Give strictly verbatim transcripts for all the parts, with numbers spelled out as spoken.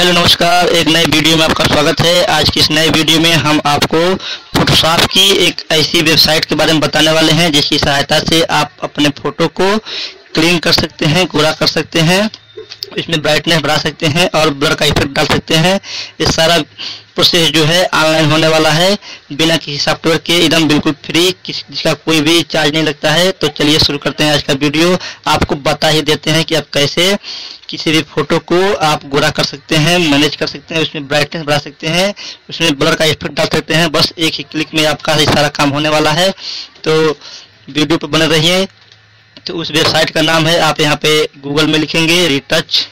Hello नमस्कार, एक नए वीडियो में आपका स्वागत है। आज की इस नए वीडियो में हम आपको फोटोशॉप की एक ऐसी वेबसाइट के बारे में बताने वाले हैं जिसकी सहायता से आप अपने फ़ोटो को क्लीन कर सकते हैं, गोरा कर सकते हैं, इसमें ब्राइटनेस बढ़ा सकते हैं और ब्लर का इफेक्ट डाल सकते हैं। ये सारा प्रोसेस जो है ऑनलाइन होने वाला है, बिना किसी सॉफ्टवेयर के, एकदम बिल्कुल फ्री, किसी जिसका कोई भी चार्ज नहीं लगता है। तो चलिए शुरू करते हैं आज का वीडियो। आपको बता ही देते हैं कि आप कैसे किसी भी फोटो को आप गोरा कर सकते हैं, मैनेज कर सकते हैं, उसमें ब्राइटनेस बढ़ा सकते हैं, उसमें ब्लर का इफेक्ट डाल सकते हैं। बस एक ही क्लिक में आपका ये सारा काम होने वाला है। तो वीडियो पर बने रहिए। तो उस वेबसाइट का नाम है, आप यहाँ पे गूगल में लिखेंगे retouch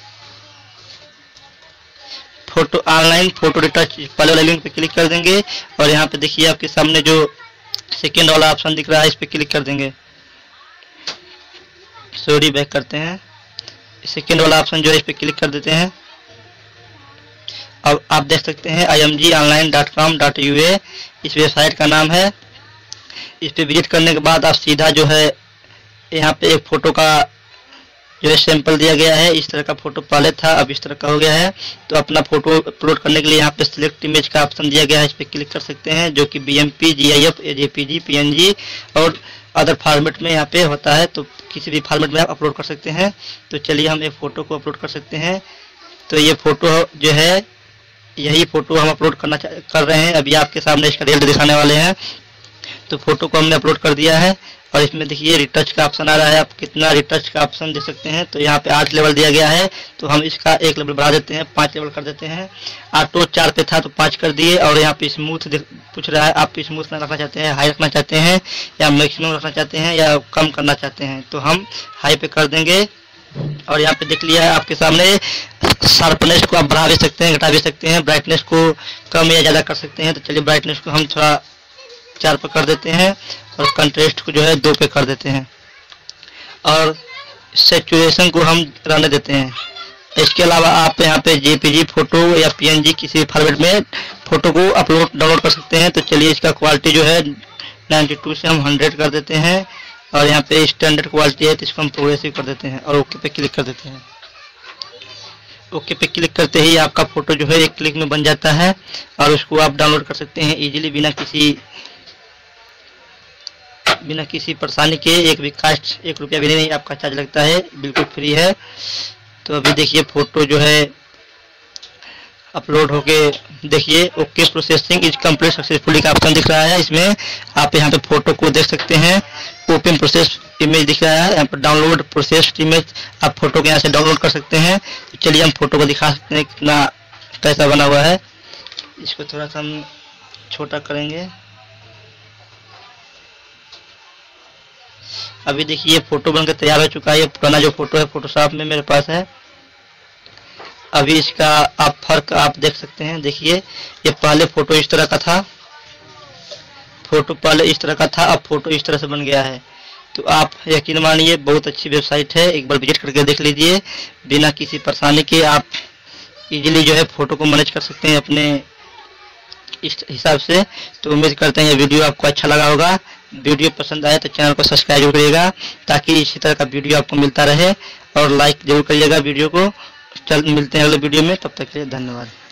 photo, online photo retouch, पहले वाले लिंक पे क्लिक कर देंगे और यहाँ पे देखिए आपके सामने जो सेकेंड वाला ऑप्शन दिख रहा है, इस पे क्लिक कर देंगे। सॉरी, बैक करते हैं। सेकेंड वाला ऑप्शन जो है इस पे क्लिक कर देते हैं। अब आप देख सकते हैं I M G online dot com dot U A इस वेबसाइट का नाम है। इस पे विजिट करने के बाद आप सीधा जो है यहाँ पे एक फोटो का जो है सैंपल दिया गया है। इस तरह का फोटो पहले था, अब इस तरह का हो गया है। तो अपना फोटो अपलोड करने के लिए यहाँ पे सिलेक्ट इमेज का ऑप्शन दिया गया है, इस पे क्लिक कर सकते हैं, जो कि B M P, G I F, J P G, P N G और अदर फॉर्मेट में यहाँ पे होता है। तो किसी भी फॉर्मेट में आप अपलोड कर सकते हैं। तो चलिए हम एक फ़ोटो को अपलोड कर सकते हैं। तो ये फ़ोटो जो है, यही फ़ोटो हम अपलोड करना कर रहे हैं। अभी आपके सामने इसका रिजल्ट दिखाने वाले हैं। तो फोटो को हमने अपलोड कर दिया है और इसमें देखिए रिटच का ऑप्शन आ रहा है। आप कितना रिटच का ऑप्शन दे सकते हैं। तो यहाँ पे आठ लेवल दिया गया है, तो हम इसका एक लेवल बढ़ा देते हैं, पाँच लेवल कर देते हैं। ऑटो चार पे था तो पाँच कर दिए। और यहाँ पे स्मूथ पूछ रहा है, आप स्मूथ रखना चाहते हैं, हाई रखना चाहते हैं, या मैक्सिमम रखना चाहते हैं, या कम करना चाहते हैं। तो हम हाई पे कर देंगे। और यहाँ पे देख लिया है आपके सामने, शार्पनेस को आप बढ़ा भी सकते हैं, घटा भी सकते हैं, ब्राइटनेस को कम या ज़्यादा कर सकते हैं। तो चलिए ब्राइटनेस को हम थोड़ा चार पे कर देते हैं और कंट्रास्ट को जो है दो पे कर देते हैं और सैचुरेशन को हम रहने देते हैं। इसके अलावा आप यहाँ पे जे पी जी फोटो या पी एन जी किसी भी फॉर्मेट में फोटो को अपलोड डाउनलोड कर सकते हैं। तो चलिए इसका क्वालिटी जो है बानवे से हम हंड्रेड कर देते हैं और यहाँ पे स्टैंडर्ड क्वालिटी है तो इसको हम प्रोग्रेसिव कर देते हैं और ओके पे क्लिक कर देते हैं। ओके पे क्लिक करते ही आपका फोटो जो है एक क्लिक में बन जाता है और उसको आप डाउनलोड कर सकते हैं इजीली, बिना किसी बिना किसी परेशानी के। एक भी कास्ट, एक रुपया भी नहीं आपका चार्ज लगता है, बिल्कुल फ्री है। तो अभी देखिए फोटो जो है अपलोड होके देखिए okay processing is complete successfully का ऑप्शन दिख रहा है। इसमें आप यहाँ पे फोटो को देख सकते हैं, ओपन प्रोसेस इमेज दिख रहा है, यहाँ पर डाउनलोड प्रोसेस इमेज, आप फोटो को यहाँ से डाउनलोड कर सकते हैं। तो चलिए हम फोटो को दिखा सकते हैं कितना कैसा बना हुआ है। इसको थोड़ा सा हम छोटा करेंगे। अभी देखिए ये फोटो बनकर तैयार हो चुका है। ये पुराना जो फोटो है फोटोशॉप में मेरे पास है। अभी इसका आप फर्क आप देख सकते हैं। देखिए ये पहले फोटो इस तरह का था, फोटो पहले इस तरह का था, अब फोटो इस तरह से बन गया है। तो आप यकीन मानिए बहुत अच्छी वेबसाइट है, एक बार विजिट करके देख लीजिए। बिना किसी परेशानी के आप इजीली जो है फोटो को मैनेज कर सकते हैं अपने इस हिसाब से। तो उम्मीद करते हैं ये वीडियो आपको अच्छा लगा होगा। वीडियो पसंद आए तो चैनल को सब्सक्राइब जरूर करिएगा ताकि इसी तरह का वीडियो आपको मिलता रहे, और लाइक जरूर करिएगा वीडियो को। चल मिलते हैं अगले वीडियो में, तब तक के लिए धन्यवाद।